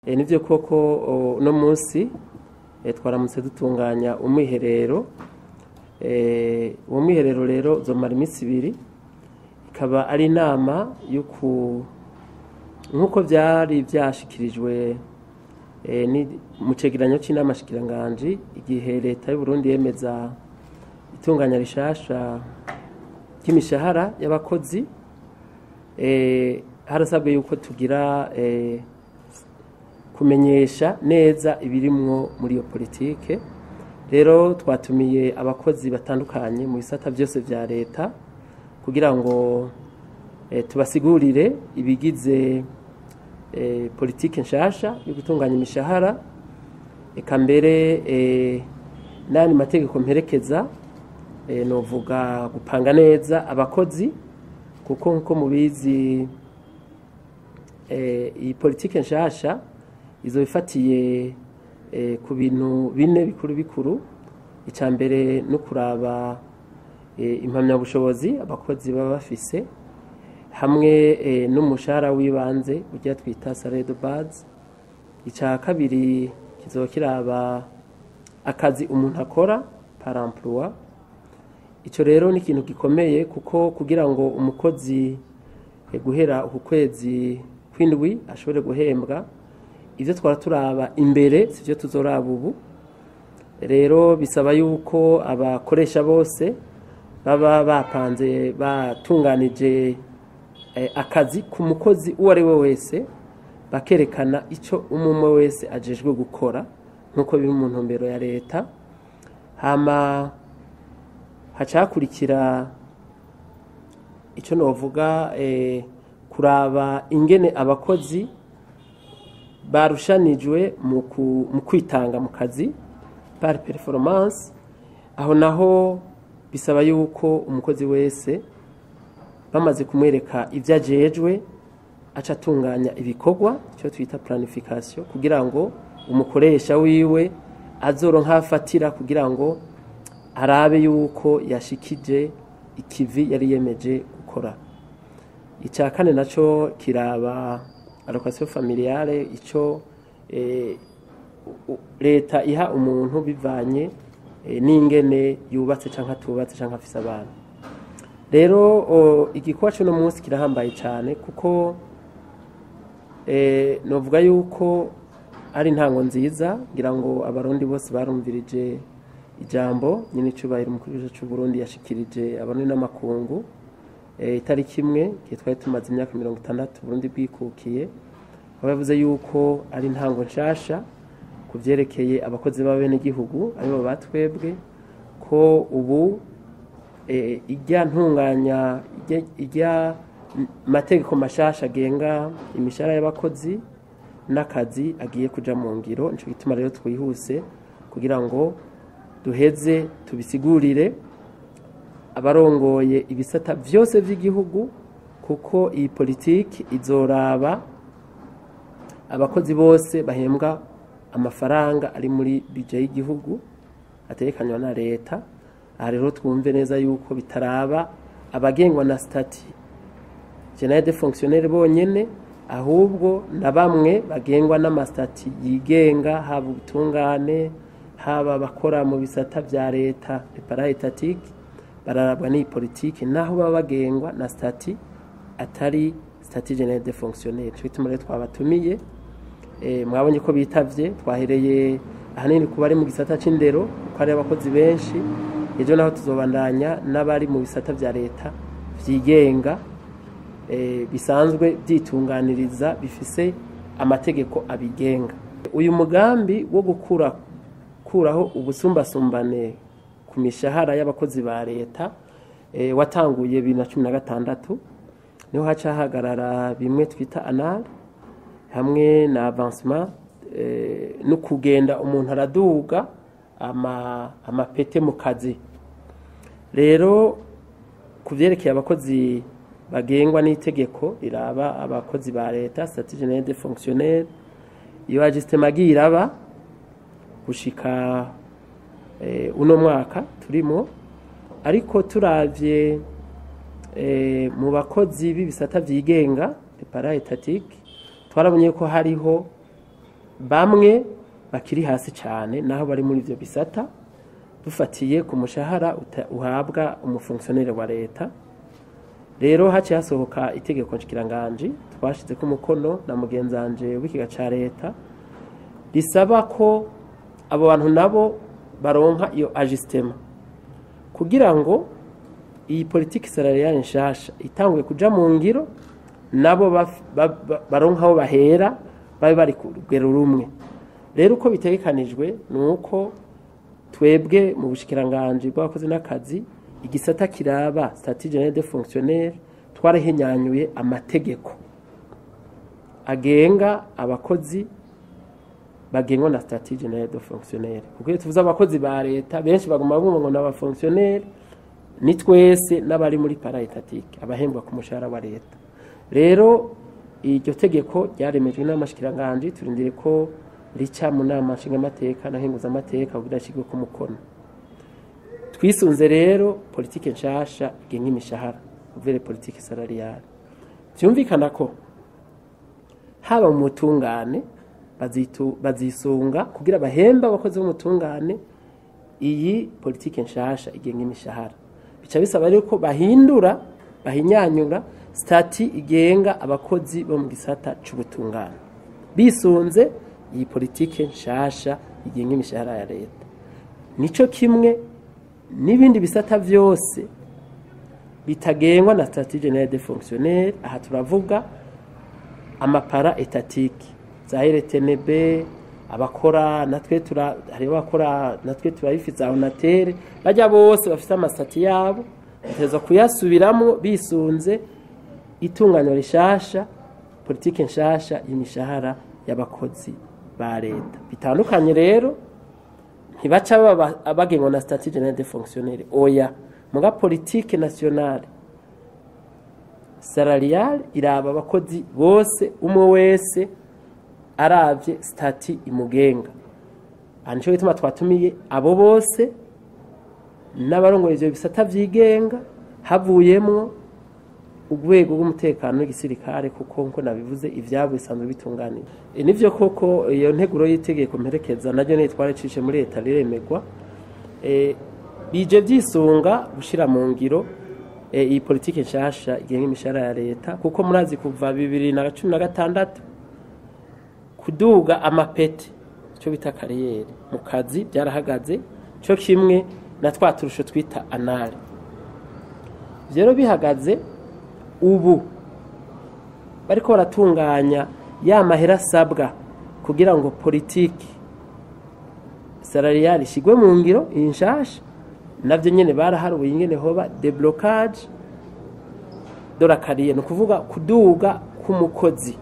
Nivyo koko no munsi twaramutse dutunganya umwiherero uwo mwiherero rero uzomara iminsi 2 ikaba ari inama nkuko byari byashikirijwe mu cegeranyo c'inama shikiranganje igihe leta y'u Burundi yemeza itunganya rishasha ry'imishahara y'abakozi harasabwe yuko tugira kumenyesha neza ibirimwo muri iyo politike. Rero twatumiye abakozi batandukanye mu bisata byose vya leta kugira ngo tubasigurire ibigize politike nshasha yo gutunganya imishahara, eka mbere nani mategeko mperekeza novuga gupanga neza abakozi, kuko nko mubizi iyi politike nshasha izo bifatiye ku bintu bine bikuru. Icambere no kuraba impamya bushobozi abakozi baba bafise hamwe n'umushahara wibanze ugiye twita salaire de base. Ica kabiri kizokiraba akazi umuntu akora par emploi. Ico rero ni ikintu gikomeye kuko kugira ngo umukozi guhera uku kwezi kw'indwi ashobore guhembwa, ivyo twara turaba imbere sivyo tuzoraba ubu. Rero bisaba yuko abakoresha bose baba bapanze batunganije akazi ku mukozi uwo ari we wese, bakerekana ico umwe wese ajejwe gukora nkuko biri mu ntumbero ya leta. Hama hacakurikira ico novuga kuraba ingene abakozi barushanijwe mu kwitanga mu kazi par performance. Aho naho bisaba yuko umukozi wese bamaze kumwereka ivyo ajejwe aca atunganya ibikorwa cyo twita planification, kugira ngo umukoresha wiwe azoronka afatira kugira ngo arabe yuko yashikije ikivi yari yemeje gukora. Ica kane naco kiraba allocation familiale, ico leta iha umuntu bivanye n'ingene yubatse canke atubatse canke afise abana. Rero igikwa cyo no munsi kirahambaye cyane kuko novuga yuko ari intango nziza, ngira ngo abarundi bose barumvirije ijambo nyine cubahira umukuru w'u Burundi yashikirije abarundi n'amakungu itariki imwe kitwaye tumaze imyaka 60 Burundi bwikukiye. Bavuze yuko ari intango nshasha kuvyerekeye abakozi b'abene gihugu aribo batwebwe, ko ubu ijya ntunganya ijya mategeko mashasha genga imishahara y'abakozi n'akazi agiye kuja mu ngiro. Nico gituma rero twihuse kugira ngo duheze tubisigurire abarongoye ibisata vyose vy'igihugu, kuko iyi politiki izoraba abakozi bose bahembwa amafaranga ari muri budget y'igihugu aterekanywa na leta. Aha rero twumve neza yuko bitaraba abagengwa na statut général des fonctionnaires bonyene, ahubwo na bamwe bagengwa n'amastati yigenga, haba ubutungane haba bakora mu bisata vya leta paritatique, bararabwa ni politiki naho baba bagengwa na statut atari statut général des fonctionnaires. Cyo bituma rero twabatumiye mwabonye ko bitavye, twahereye ahanini kuba ari mu gisata c'indero ko ari abakozi benshi. Ejo naho tuzobandanya n'abari mu bisata vya leta vyigenga bisanzwe byitunganiriza bifise amategeko abigenga. Uyu mugambi wo kuraho ubusumbasumbane ku mishahara y'abakozi ba leta watanguye 2016, niho haca hagarara bimwe twita anal hamwe na avancement no kugenda umuntu araduga amapete mu kazi. Rero kuvyerekeye abakozi bagengwa n'itegeko riraba abakozi ba leta statut général des fonctionnaires, iyo ajustema giraba gushika uno mwaka turimo. Ariko turavye mu bakozi b'ibisata vyigenga paritatique twarabonye ko hariho bamwe bakiri hasi cyane naho bari muri ivyo bisata dufatiye ku mushahara uhabwa umufonctionnaire wa leta. Rero haciye hasohoka itegeko nshikiranganji twashize ku mukono na mugenzanje w'ikiga ca leta risaba ko abo bantu nabo baronka iyo ajustema kugira ngo iyi politique salariale nshasha itanguye kuja mu ngiro nabo baronka aho bahera babe bari ku rugero rumwe. Rero uko bitegekanijwe nuko twebwe mu bushikiranganje bw'abakozi n'akazi igisata kiraba statut général des fonctionnaires twarahinyanyuye amategeko agenga abakozi bagengwa na statut général des fonctionnaires. Kuko tuvuze abakozi ba leta benshi baguma bumva ngo n'aba fonctionnaires ni twese n'abari muri paraetatike abahembwa ku mushahara wa leta. Rero iryo tegeko ryaremejwe n'amashikiranganje turindire ko rica mu nama nshingamateka na nkenguzamateka kugira ashigwe ku mukono. Twisunze rero politike nshasha igenga imishahara uvere politike salariale vyumvikana ko haba mu mutungane bazisunga kugira bahemba abakozi b'umutungane iyi politike nshasha igenga imishahara. Bica bisaba rero ko bahinyanyura stati igenga abakozi bo mu gisata c'ubutungane bisunze iyi politike nshasha igenga imishahara ya leta. Nico kimwe n'ibindi bisata vyose bitagengwa na statut général des fonctionnaires. Aha turavuga amapara etatike za RTNB abakora natwe turayifiza onatere bajya bose bafite amasati yabo bateza kuyasubiramo bisunze itunganywa rishasha politike nshasha y'imishahara y'abakozi ba leta. Bitandukanye rero ntibaca abagengwa na statut général des fonctionnaires oya muga politique nationale salariale iraba abakozi bose umwe wese aravye stati imugenga. Anico gituma twatumiye abo bose n'abarongoye ivyo bisata vyigenga havuyemwo urwego rw'umutekano w'igisirikare kuko nko nabivuze ivyabo bisanzwe bitunganira. Nivyo koko iyo nteguro y'itegeko mperekeza naryo nitwarecishe muri leta riremegwa bije vyisunga gushira mu ngiro iyi politike nshasha igenga imishahara ya leta kuko murazi kuva 2016 kuduga amapeti cyo bita kariyeri mu kazi byarahagaze cyo kimwe na twaturusho twita anale. Rero bihagaze ubu bariko baratunganya ya mahera sabwa kugira ngo politiki salariale ishigwe mu ngiro inshasha navyo nyene baraharuye ingene hoba deblocage de la carrière no kuvuga kuduga k'umukozi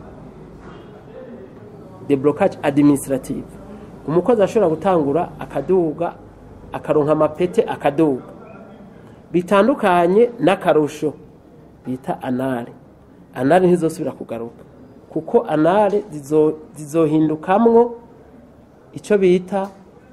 deblocage administrative. Umukozi ashobora gutangura akaduga akaronka amapete akaduga bitandukanye n'akarusho bita anale. Anale ntizosubira kugaruka kuko anale zizohindukamwo ico bita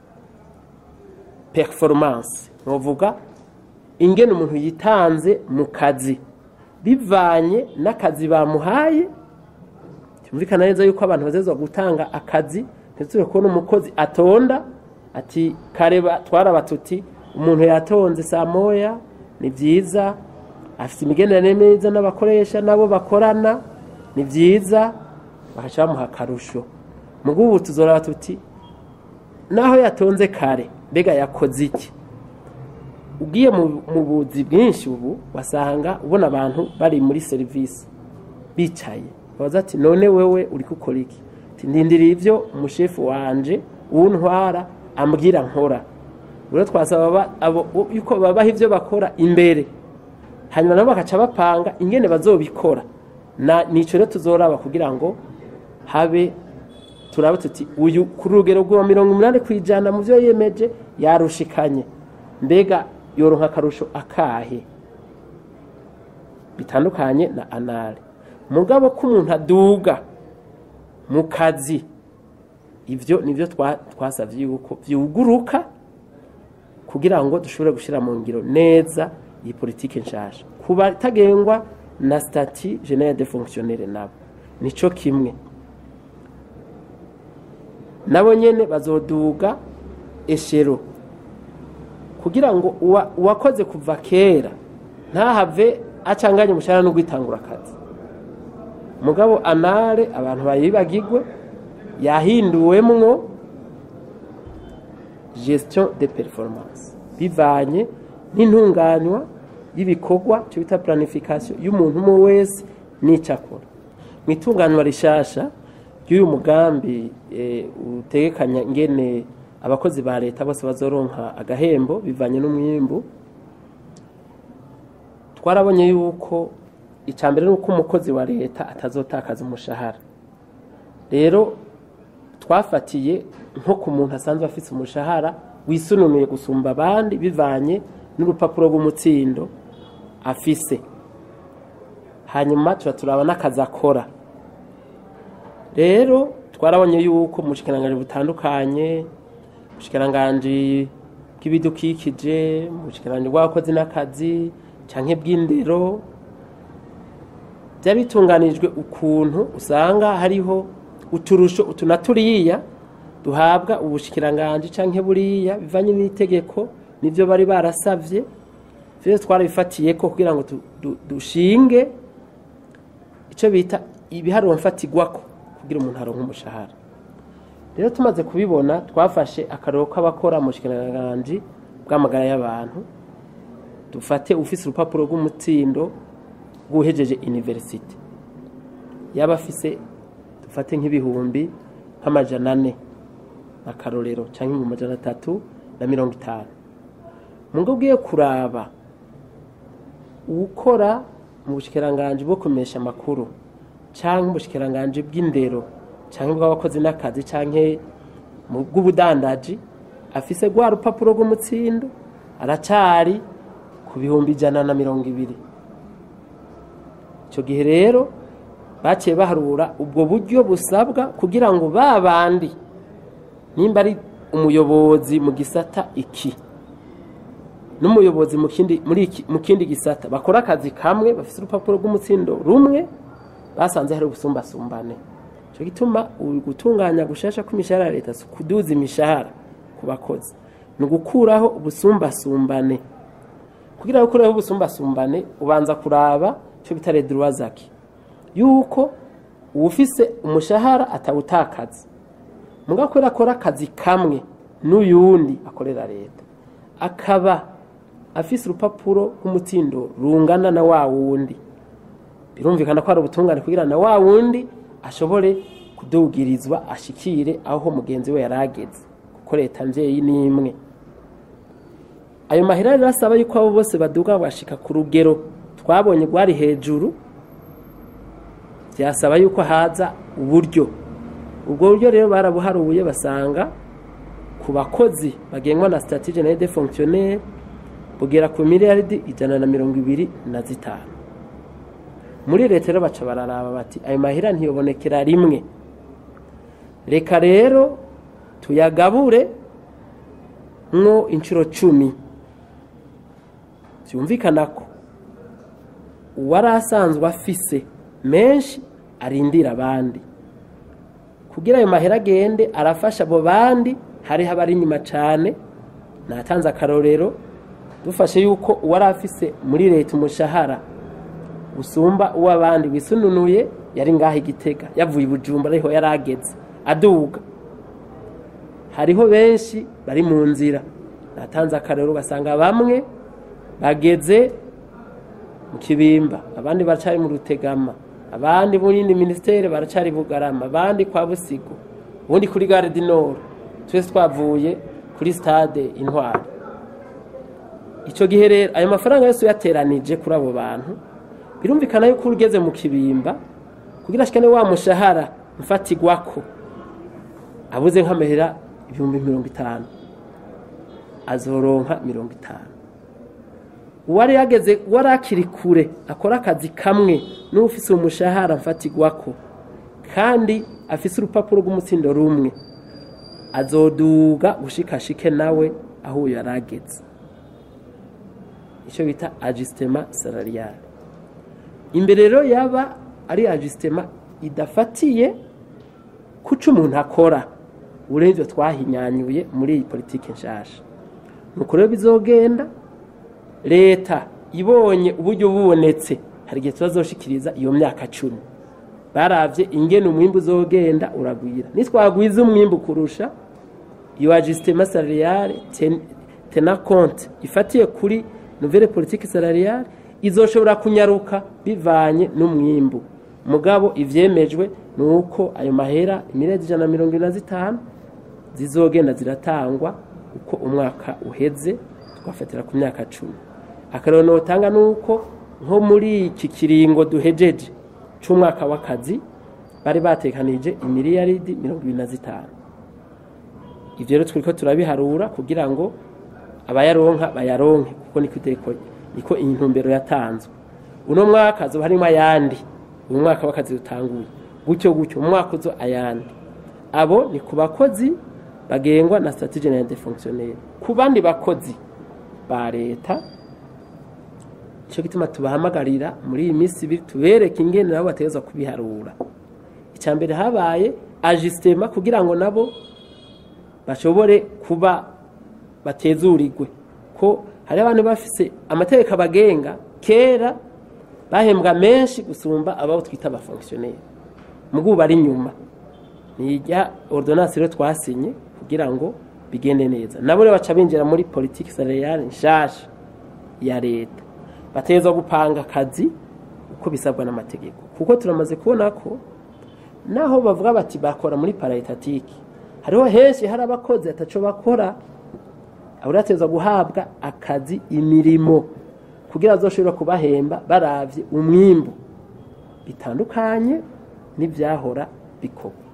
performance novuga ingene umuntu yitanze mu kazi bivanye n'akazi bamuhaye. Tumvikana neza yuko abantu bazezwa gutanga akazi ntiture kubona umukozi atonda ati kareba twarabatuti umuntu yatonze saa moya ni vyiza afite imigenderanire neza n'abakoresha nabo bakorana ni vyiza bakaca bamuha akarusho. Mugubu tuzoraba tuti naho yatonze kare mbega yakoze iki. Ugiye mu buzi bwinshi ubu wasanga ubona abantu bari muri service bicaye baza ati none wewe uri gukora iki ndindiriye ivyo umushefu wanje untwara ambwira nkora. Rero twasaba abo yuko babaha ivyo bakora imbere hanyuma nabo bakaca bapanga ingene bazobikora na nico rero tuzoraba kugira ngo habe turabe tuti uyu ku rugero rwa 80% mu byo yemeje yarushikanye mbega yoronka akarusho akahe bitandukanye na anale. Mugabo ko umuntu aduga mu kazi ivyo nivyo twasavye yuko vyuguruka kugira ngo dushobore gushira mu ngiro neza iyi politike nshasha kuba tagengwa na statut général des fonctionnaires nabo nico kimwe. nabo nyene bazoduga eshero kugira ngo uwakoze kuva kera ntahave acanganye umushahara no gwitangura akazi. Mugabo anare abantu bayibagirwe yahinduwemwo gestion de performance bivanye n'intunganywa y'ibikorwa cyo bita planification y'umuntu umwe wese n'icakora. Mwitunganywa rishasha y'uyu mugambi utegekanya ngene abakozi ba leta bose bazoronka agahembo bivanye n'umwimbu. Twarabonye yuko icambere nuko umukozi wa leta atazotakaza umushahara. Rero twafatiye nko ku muntu asanzwe afise umushahara wisununuye gusumba abandi bivanye n'urupapuro rw'umutsindo afise. Hanyuma turaba n'akazi akora. Rero twarabonye yuko mu bushikiranganje butandukanye, ubushikiranganje bw'ibidukikije, mu bushikiranganje bw'abakozi n'akazi canke bw'indero, byabitunganijwe ukuntu usanga hariho uturusho utunaturiya duhabwa ubushikiranganje canke buriya bivanye n'itegeko nivyo bari barasavye. Vyose twarabifatiye ko kugira ngo dushinge ico bita ibiharuro mfatigwako kugira umuntu aronke umushahara. Rero tumaze kubibona twafashe akaroro k'abakora mu bushikiranganje bw'amagara y'abantu, dufate ufise urupapuro rw'umutsindo guhejeje university yaba afise dufate nk'ibihumbi nk'amajana 4 akarorero canke mu majana 350. Mungo bwiye kuraba ukora mu bushikiranganje bwo kumesha makuru canke mu bushikiranganje bw'indero canke bw'abakozi n'akazi canke mu bw'ubudandaji afise gwa rupapuro rw'umutsindo aracari ku bihumbi 120. Ico gihe rero baciye baharura ubwo buryo busabwa kugira ngo babandi nimba ari umuyobozi mu gisata iki n'umuyobozi mu kindi gisata bakora akazi kamwe bafise urupapuro rw'umutsindo rumwe basanze hari ubusumbasumbane. Ico gituma gutunganya gushasha kw'imishahara ya leta kuduza imishahara ku bakozi no gukuraho ubusumbasumbane. Kugira gukuraho ubusumbasumbane ubanza kuraba cyo bitare droit yuko ufise umushahara atawutakaza mugakora akora akazi kamwe n'uyundi akorera leta akaba afise urupapuro rw'umutsindo rungana na wa wundi, birumvikana ko ari ubutungane kugira na wa wundi ashobore kudugirizwa ashikire aho mugenzi we yarageze kuko leta mvyeyi nimwe. Ayo mahera rasaba yuko abo bose baduga bashika ku rugero twabonye gwari hejuru, byasaba yuko haza uburyo. Ubwo buryo rero barabuharuye basanga ku bakozi bagengwa na statut général des fonctionnaires bugera ku miliyaridi 125. Muri leta rero baca bararaba bati ayo mahera ntiyobonekera rimwe, reka rero tuyagabure mwo incuro 10. Byumvikana ko uwarasanzwe afise menshi arindira abandi kugira ayo mahera agende arafasha abo bandi hari habari nyuma cyane. Natanze akarorero dufashe yuko uwarafise muri leta umushahara usumba uw'abandi wisununuye yari ngaho Igitega yavuye Bujumbura ariho yarageze aduga, hariho benshi bari mu nzira. Natanze akarorero basanga bamwe bageze mu Kibimba, abandi baracari mu Rutegama, abandi muri indi ministere baracari Bugarama, abandi kwa Busigo, ubundi kuri Gare du Nord, twese twavuye kuri stade Intwari. Ico gihe rero ayo mafaranga yose yateranije kuri abo bantu birumvikana yuko ugeze mu Kibimba kugira ashikane wa mushahara mfatigwako abuze nk'amahera 50,000 azoronka 50. Uwari yageze warakiri kure akora akazi kamwe n'ufise umushahara mfatigwako kandi afise urupapuro rw'umutsindo rumwe azoduga gushikashike nawe aho yarageze. Ico bita ajustement salarial. Imbere rero yaba ari ajustement idafatiye kuca umuntu akora urenze twahinyanyuye muri iyi politike nshasha. Nuko rero bizogenda leta ibonye uburyo bubonetse, hari igihe tubazoshikiriza iyo myaka 10 baravye ingene umwimbu uzogenda uragwira. Nitwagwiza umwimbu kurusha iyo ajustement salarial tena compte ifatiye kuri nouvelle politique salariale izoshobora kunyaruka bivanye n'umwimbu. Mugabo ivyemejwe nuko ayo mahera imirezi 125 zizogenda ziratangwa uko umwaka uheze, twafatira ku myaka 10. Akarero notanga nuko nko muri iki kiringo duhejeje c'umwaka w'akazi bari batekanije imiliyaridi 25. Ivyo rero twiko turabiharura kugira ngo abayaronka bayaronke, kuko niko intumbero yatanzwe. Uno mwaka zo harimo ayandi, uyu mwaka w'akazi utanguye gutyo umwaka uzo ayandi. Abo ni ku bakozi bagengwa na stratégie générale des fonctionnaires. Ku bandi bakozi ba leta cyo gituma tubahamagarira muri iyi minsi tubereke ingene nabo bategezwa kubiharura. Icambere habaye ajustement kugira ngo nabo bashobore kuba batezurirwe, ko hari abantu bafise amategeko abagenga kera bahembwa menshi gusumba ababo twita aba fonctionnaire, mugu bari nyuma nijya ordonnance rero twasinye kugira ngo bigende neza. Nabo rero baca binjira muri politique salariale nshasha ya leta, bateza gupanga akazi uko bisabwa n'amategeko, kuko turamaze kubona ko naho bavuga bati bakora muri paritatique, hariho henshi hari abakozi ataco bakora, aburateza guhabwa akazi imirimo kugira azoshobora kubahemba baravye umwimbu bitandukanye n'ivyahora bikorwa.